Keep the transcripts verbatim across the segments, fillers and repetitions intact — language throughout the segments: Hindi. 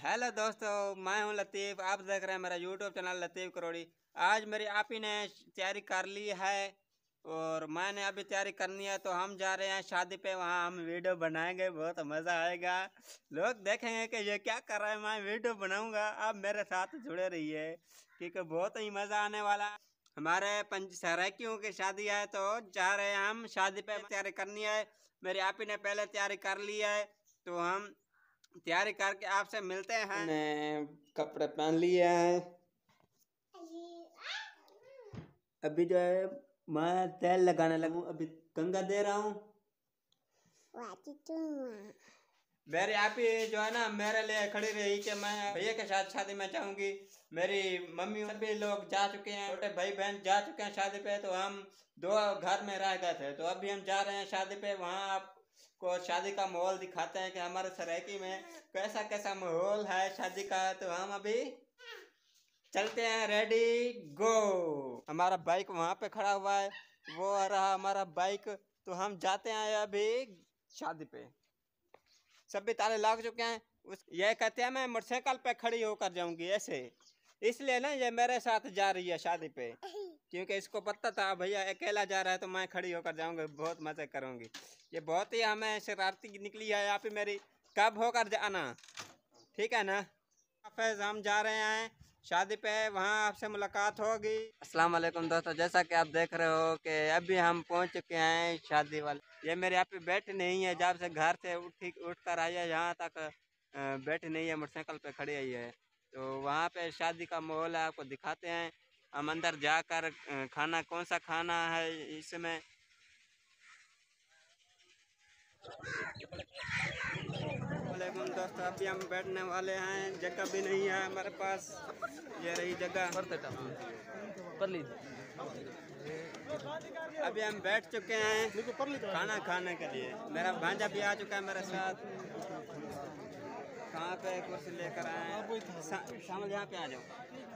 हेलो दोस्तों, मैं हूं लतीफ़। आप देख रहे हैं मेरा यूट्यूब चैनल लतीफ़ करोड़ी। आज मेरी आपी ने तैयारी कर ली है और मैंने अभी तैयारी करनी है, तो हम जा रहे हैं शादी पे। वहां हम वीडियो बनाएंगे, बहुत मज़ा आएगा। लोग देखेंगे कि ये क्या कर रहा है, मैं वीडियो बनाऊंगा। आप मेरे साथ जुड़े रहिए क्योंकि बहुत ही मज़ा आने वाला है। हमारे पंच सराइकियों की शादी है, तो जा रहे हैं हम शादी पे। तैयारी करनी है, मेरी आपी ने पहले तैयारी कर ली है, तो हम तैयारी करके आपसे मिलते हैं। ने कपड़े पहन लिए हैं। अभी जो है मैं तेल लगाने लगूं, अभी गंगा दे रहा हूँ। मेरी आप ही जो है ना मेरे लिए खड़ी रही कि मैं भैया के साथ शादी में जाऊंगी। मेरी मम्मी सभी लोग जा चुके हैं, छोटे भाई बहन जा चुके हैं शादी पे, तो हम दो घर में रह गए थे। तो अभी हम जा रहे हैं शादी पे। वहाँ आपको शादी का माहौल दिखाते हैं कि हमारे सरायकी में कैसा कैसा माहौल है शादी का। तो हम अभी चलते हैं, रेडी गो। हमारा बाइक वहाँ पे खड़ा हुआ है, वो आ रहा हमारा बाइक। तो हम जाते हैं अभी शादी पे। सभी ताले लग चुके हैं। उस ये कहते हैं मैं मोटरसाइकिल पे खड़ी होकर जाऊंगी ऐसे, इसलिए ना ये मेरे साथ जा रही है शादी पे, क्योंकि इसको पता था भैया अकेला जा रहा है तो मैं खड़ी होकर जाऊंगी, बहुत मजे करूंगी। ये बहुत ही हमें शरारती निकली है। यहाँ पे मेरी कब होकर जाना, ठीक है ना। फिर हम जा रहे हैं शादी पे, वहाँ आपसे मुलाकात होगी। अस्सलाम वालेकुम दोस्तों, जैसा कि आप देख रहे हो कि अभी हम पहुँच चुके हैं शादी वाले। ये मेरे यहाँ पे बैठी नहीं है, जब से घर से उठ उठ कर आई है यहाँ तक बैठी नहीं है, मोटरसाइकिल पे खड़ी आई है। तो वहाँ पे शादी का माहौल है, आपको दिखाते हैं। हम अंदर जाकर खाना कौन सा खाना है इसमें। वालेकुम दोस्तों, अभी हम बैठने वाले हैं, जगह भी नहीं है हमारे पास। ये रही जगह। अभी हम बैठ चुके हैं खाना खाने के लिए। मेरा भांजा भी आ चुका है मेरे साथ। कहाँ पे कुर्सी लेकर आए हैं, शामिल यहाँ पे आ जाओ।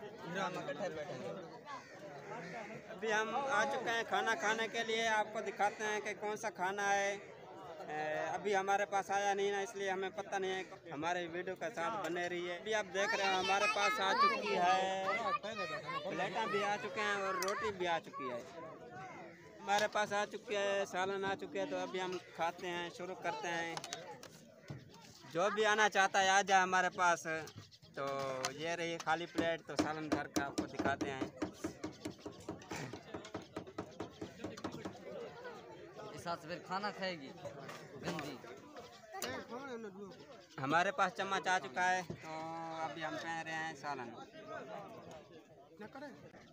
अभी हम आ चुके हैं खाना खाने के लिए। आपको दिखाते हैं कि कौन सा खाना है। अभी हमारे पास आया नहीं ना, इसलिए हमें पता नहीं है। हमारे वीडियो के साथ बने रहिए। अभी आप देख रहे हैं हमारे पास आ चुकी है, प्लेटा भी आ चुके हैं और रोटी भी आ चुकी है। हमारे पास आ चुके हैं, सालन आ चुके हैं। तो अभी हम खाते हैं, शुरू करते हैं। जो भी आना चाहता है आ जाए हमारे पास। तो ये रही खाली प्लेट, तो सालन भर का आपको दिखाते हैं। साथ फिर खाना खाएगी गंदी। हमारे पास चम्मच आ चुका है, तो अभी हम पहन रहे हैं सालन। क्या करें?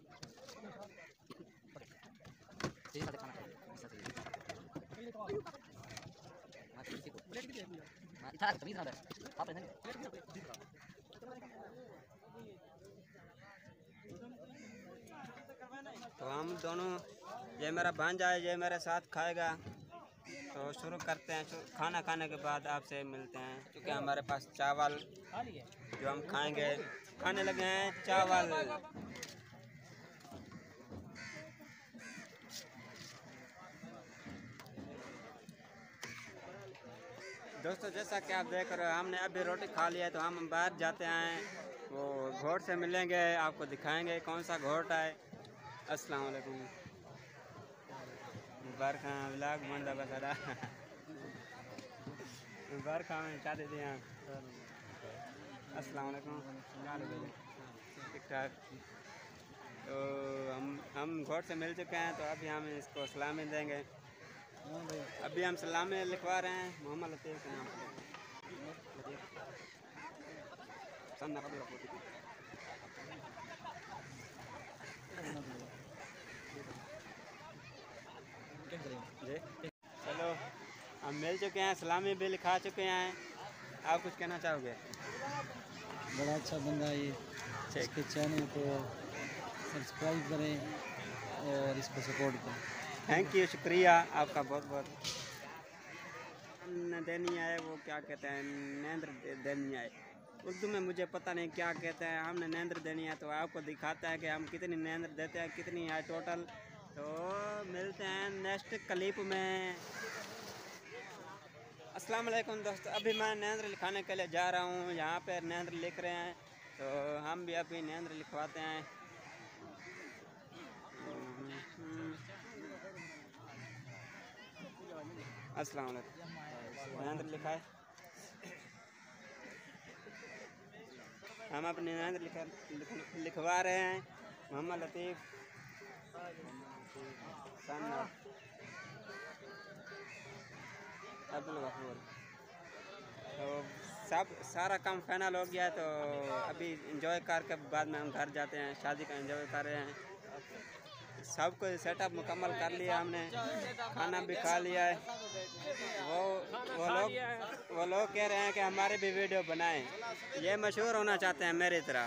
तो हम दोनों, ये मेरा भांजा है, ये मेरे साथ खाएगा। तो शुरू करते हैं। खाना खाने के बाद आपसे मिलते हैं, क्योंकि हमारे पास चावल जो हम खाएंगे, खाने लगे हैं चावल। दोस्तों जैसा कि आप देख रहे हो, हमने अभी रोटी खा लिया है, तो हम बाहर जाते हैं। वो घोट से मिलेंगे, आपको दिखाएंगे कौन सा घोट है। अस्सलाम वालेकुम। बरखा व्लॉग मंदा बसारा बरखा में शादी दिया। अस्सलाम वालेकुम, ठीक ठाक। तो हम हम घोट से मिल चुके हैं, तो अभी हम इसको सलामी देंगे। अभी हम सलामी लिखवा रहे हैं मोहम्मद लतीफ़ के नाम पर। चलो हम मिल चुके हैं, सलामी भी लिखा चुके हैं। आप कुछ कहना चाहोगे? बड़ा अच्छा बंदा है ये, इसके चैनल को सब्सक्राइब करें और इसको सपोर्ट करें। थैंक यू, शुक्रिया आपका बहुत बहुत। देनी है वो क्या कहते हैं, नेंद्र देनी है उर्दू में, मुझे पता नहीं क्या कहते हैं। हमने नेंद्र देनी है, तो आपको दिखाता है कि हम कितनी नेंद्र देते हैं, कितनी है टोटल। तो मिलते हैं नेक्स्ट क्लिप में। अस्सलाम वालेकुम दोस्तों, अभी मैं नरेंद्र लिखाने के लिए जा रहा हूँ। यहाँ पे नरेंद्र लिख रहे हैं तो हम भी अभी नरेंद्र लिखवाते हैं। अस्सलाम वालेकुम। नरेंद्र लिखा है, हम अपने नरेंद्र लिखा लिख, लिखवा रहे हैं। मोहम्मद लतीफ़ अब्दुल गफूर। तो सब सारा काम फाइनल हो गया, तो अभी इंजॉय करके बाद में हम घर जाते हैं। शादी का इंजॉय कर रहे हैं, सब कुछ सेटअप मुकम्मल कर लिया हमने, खाना भी खा लिया है। वो वो लोग वो लोग कह रहे हैं कि हमारे भी वीडियो बनाएं, ये मशहूर होना चाहते हैं मेरी तरह।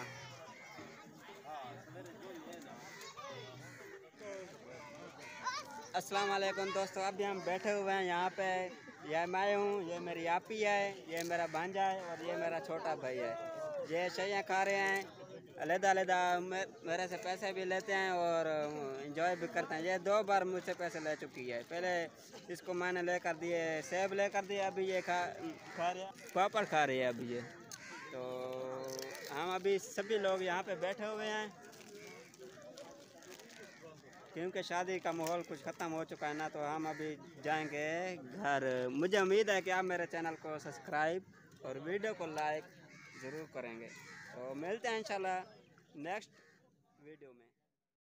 अस्सलाम वालेकुम दोस्तों, अभी हम बैठे हुए हैं यहाँ पे। यह मैं हूँ, ये मेरी आपी है, ये मेरा भांजा है और ये मेरा छोटा भाई है। ये शैयाँ खा रहे हैं, अलहदा अलहदा मेरे से पैसे भी लेते हैं और इंजॉय भी करते हैं। ये दो बार मुझसे पैसे ले चुकी है। पहले इसको मैंने लेकर दिए, सेब लेकर दिए, अभी ये खा खा रहे हैं, पापड़ खा रही है अभी ये। तो हम अभी सभी लोग यहाँ पे बैठे हुए हैं क्योंकि शादी का माहौल कुछ ख़त्म हो चुका है ना, तो हम अभी जाएंगे घर। मुझे उम्मीद है कि आप मेरे चैनल को सब्सक्राइब और वीडियो को लाइक ज़रूर करेंगे। तो मिलते हैं इंशाल्लाह नेक्स्ट वीडियो में।